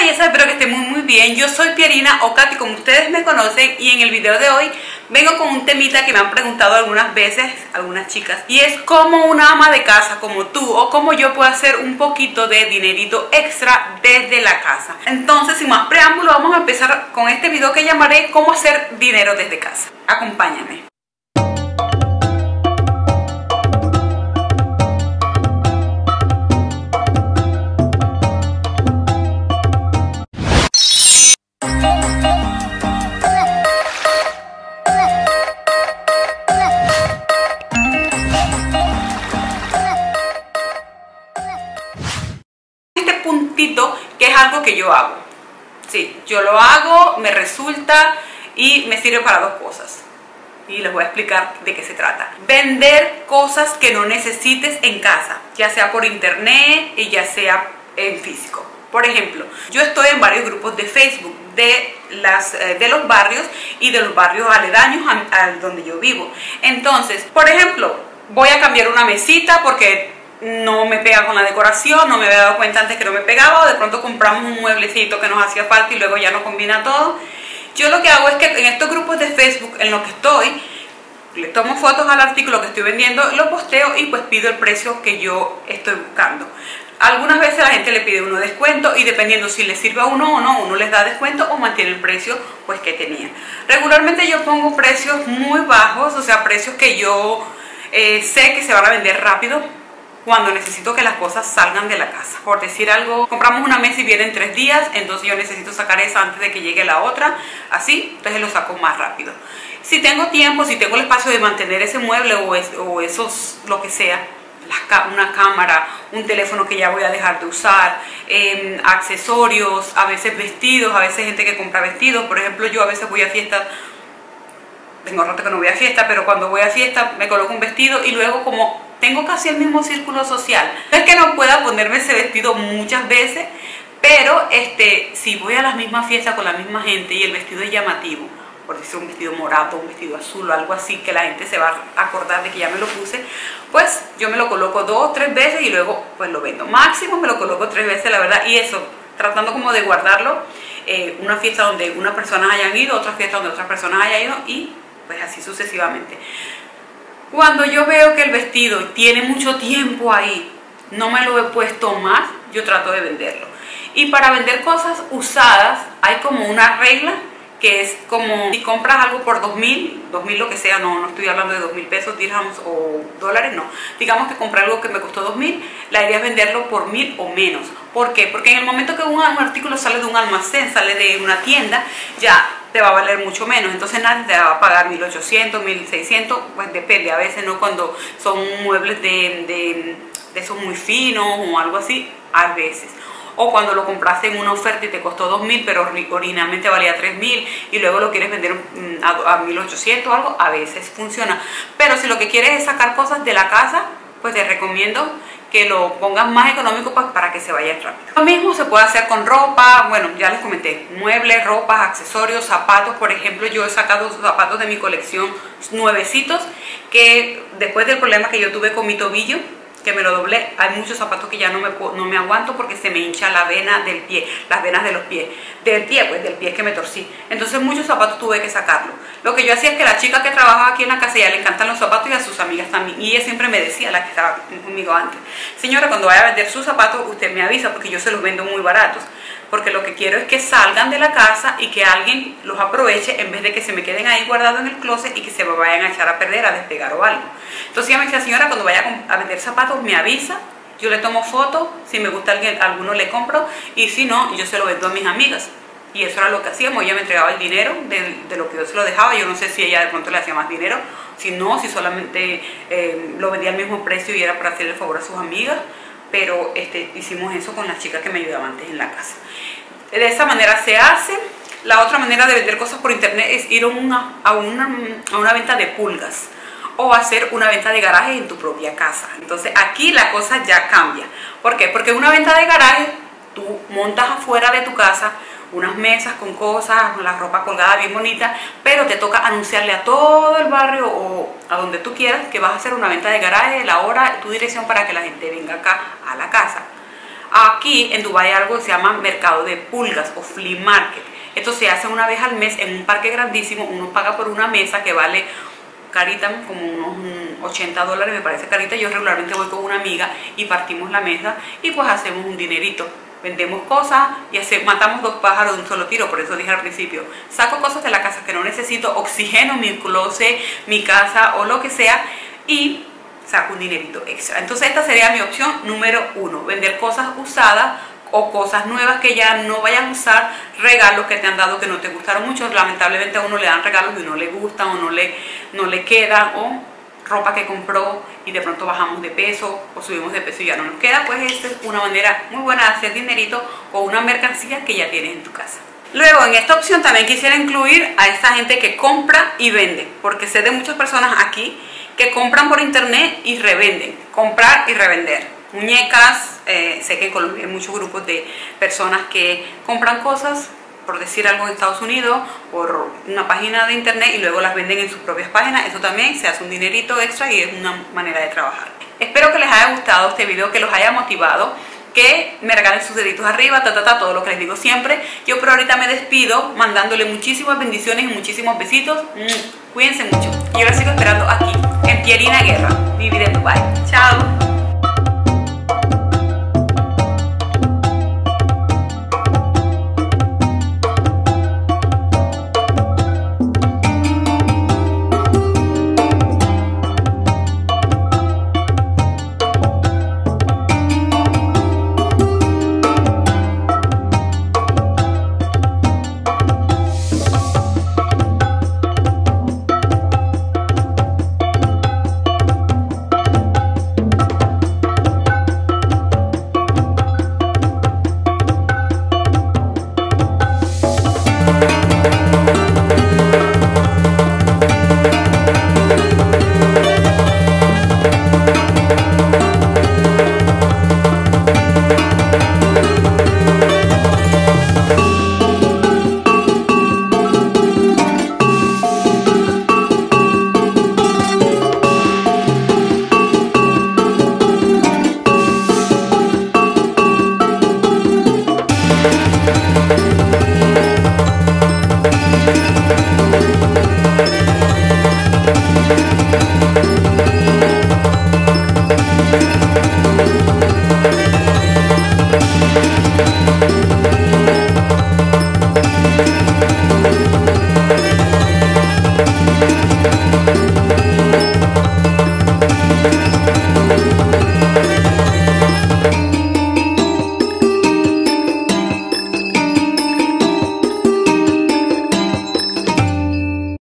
belleza, espero que estén muy bien. Yo soy Pierina o Katy, como ustedes me conocen, y en el video de hoy vengo con un temita que me han preguntado algunas veces algunas chicas, y es cómo una ama de casa como tú o como yo puedo hacer un poquito de dinerito extra desde la casa. Entonces, sin más preámbulo, vamos a empezar con este video que llamaré cómo hacer dinero desde casa. Acompáñame. Puntito, que es algo que yo hago. Sí, yo lo hago, me resulta y me sirve para dos cosas. Y les voy a explicar de qué se trata. Vender cosas que no necesites en casa, ya sea por internet y ya sea en físico. Por ejemplo, yo estoy en varios grupos de Facebook de los barrios y de los barrios aledaños a donde yo vivo. Entonces, por ejemplo, voy a cambiar una mesita porque no me pega con la decoración, no me había dado cuenta antes que no me pegaba, o de pronto compramos un mueblecito que nos hacía falta y luego ya no combina todo. Yo lo que hago es que en estos grupos de Facebook en los que estoy, le tomo fotos al artículo que estoy vendiendo, lo posteo y pues pido el precio que yo estoy buscando. Algunas veces la gente le pide uno descuento y dependiendo si le sirve a uno o no, uno les da descuento o mantiene el precio pues que tenía. Regularmente yo pongo precios muy bajos, o sea, precios que yo sé que se van a vender rápido cuando necesito que las cosas salgan de la casa. Por decir algo, compramos una mesa y viene en 3 días, entonces yo necesito sacar esa antes de que llegue la otra, así, entonces lo saco más rápido. Si tengo tiempo, si tengo el espacio de mantener ese mueble o esos, lo que sea, una cámara, un teléfono que ya voy a dejar de usar, accesorios, a veces vestidos, a veces gente que compra vestidos. Por ejemplo, yo a veces voy a fiestas, tengo rato que no voy a fiesta, pero cuando voy a fiesta me coloco un vestido y luego como tengo casi el mismo círculo social, no es que no pueda ponerme ese vestido muchas veces, pero si voy a las mismas fiestas con la misma gente y el vestido es llamativo, por decir un vestido morado, un vestido azul o algo así, que la gente se va a acordar de que ya me lo puse, pues yo me lo coloco 2 o 3 veces y luego pues lo vendo. Máximo me lo coloco 3 veces, la verdad, y eso, tratando como de guardarlo, una fiesta donde unas personas hayan ido, otra fiesta donde otras personas hayan ido y pues así sucesivamente. Cuando yo veo que el vestido tiene mucho tiempo ahí, no me lo he puesto más, yo trato de venderlo. Y para vender cosas usadas hay como una regla que es como si compras algo por 2.000 lo que sea, no estoy hablando de 2.000 pesos, dirhams o dólares, no. Digamos que compré algo que me costó 2.000, la idea es venderlo por 1.000 o menos. ¿Por qué? Porque en el momento que un artículo sale de un almacén, sale de una tienda, ya te va a valer mucho menos, entonces nadie te va a pagar 1.800, 1.600, pues depende, a veces no, cuando son muebles de esos muy finos o algo así, a veces. O cuando lo compraste en una oferta y te costó 2.000, pero originalmente valía 3.000 y luego lo quieres vender a 1.800 o algo, a veces funciona. Pero si lo que quieres es sacar cosas de la casa, pues te recomiendo que lo pongas más económico para que se vaya rápido. Lo mismo se puede hacer con ropa, bueno, ya les comenté, muebles, ropas, accesorios, zapatos. Por ejemplo, yo he sacado zapatos de mi colección nuevecitos que después del problema que yo tuve con mi tobillo, que me lo doblé, hay muchos zapatos que ya no me aguanto porque se me hincha la vena del pie, las venas de los pies, del pie que me torcí. Entonces muchos zapatos tuve que sacarlo. Lo que yo hacía es que la chica que trabajaba aquí en la casa, ya le encantan los zapatos y a sus amigas también. Y ella siempre me decía, la que estaba conmigo antes, señora, cuando vaya a vender sus zapatos, usted me avisa porque yo se los vendo muy baratos. Porque lo que quiero es que salgan de la casa y que alguien los aproveche en vez de que se me queden ahí guardados en el closet y que se me vayan a echar a perder, a despegar o algo. Entonces ella me decía, señora, cuando vaya a vender zapatos me avisa, yo le tomo fotos, si me gusta alguno le compro y si no, yo se lo vendo a mis amigas. Y eso era lo que hacíamos, ella me entregaba el dinero de lo que yo se lo dejaba. Yo no sé si ella de pronto le hacía más dinero, si no, si solamente lo vendía al mismo precio y era para hacerle favor a sus amigas. Pero hicimos eso con las chicas que me ayudaban antes en la casa. De esa manera se hace. La otra manera de vender cosas por internet es ir a una venta de pulgas o hacer una venta de garaje en tu propia casa. Entonces aquí la cosa ya cambia. ¿Por qué? Porque una venta de garaje tú montas afuera de tu casa unas mesas con cosas, la ropa colgada bien bonita, pero te toca anunciarle a todo el barrio o a donde tú quieras que vas a hacer una venta de garaje, la hora, tu dirección para que la gente venga acá a la casa. Aquí en Dubái hay algo que se llama mercado de pulgas o flea market. Esto se hace una vez al mes en un parque grandísimo. Uno paga por una mesa que vale carita, como unos $80, me parece carita. Yo regularmente voy con una amiga y partimos la mesa y pues hacemos un dinerito. Vendemos cosas y matamos dos pájaros de un solo tiro. Por eso dije al principio, saco cosas de la casa que no necesito, oxigeno mi closet, mi casa o lo que sea, y saco un dinerito extra. Entonces esta sería mi opción número 1, vender cosas usadas o cosas nuevas que ya no vayan a usar, regalos que te han dado que no te gustaron mucho. Lamentablemente a uno le dan regalos y no le gustan o no le quedan, o ropa que compró y de pronto bajamos de peso o subimos de peso y ya no nos queda. Pues esta es una manera muy buena de hacer dinerito con una mercancía que ya tienes en tu casa. Luego, en esta opción también quisiera incluir a esa gente que compra y vende, porque sé de muchas personas aquí que compran por internet y revenden. Comprar y revender muñecas. Sé que en Colombia hay muchos grupos de personas que compran cosas, por decir algo, en Estados Unidos por una página de internet y luego las venden en sus propias páginas. Eso también se hace un dinerito extra y es una manera de trabajar. Espero que les haya gustado este video, que los haya motivado, que me regalen sus deditos arriba, todo lo que les digo siempre. Yo por ahorita me despido mandándole muchísimas bendiciones y muchísimos besitos. Cuídense mucho. Yo los sigo esperando aquí en Pierina Guerra, mi vida en Dubái. Chao.